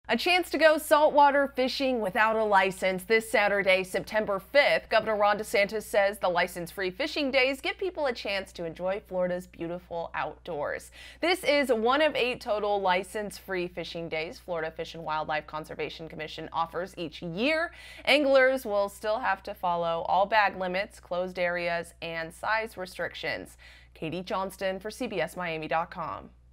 A chance to go saltwater fishing without a license this Saturday, September 5th. Governor Ron DeSantis says the license-free fishing days give people a chance to enjoy Florida's beautiful outdoors. This is one of 8 total license-free fishing days Florida Fish and Wildlife Conservation Commission offers each year. Anglers will still have to follow all bag limits, closed areas, and size restrictions. Katie Johnston for CBSMiami.com.